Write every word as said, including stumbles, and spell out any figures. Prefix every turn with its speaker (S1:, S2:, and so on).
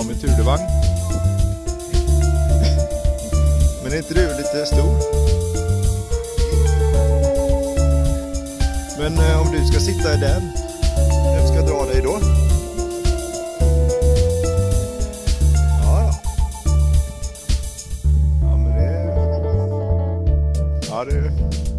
S1: har min Thulevagn. Men är inte du lite stor? Men eh, om du ska sitta i den, vem ska dra dig då? Ja, ja. Ja, men det... Ja, det...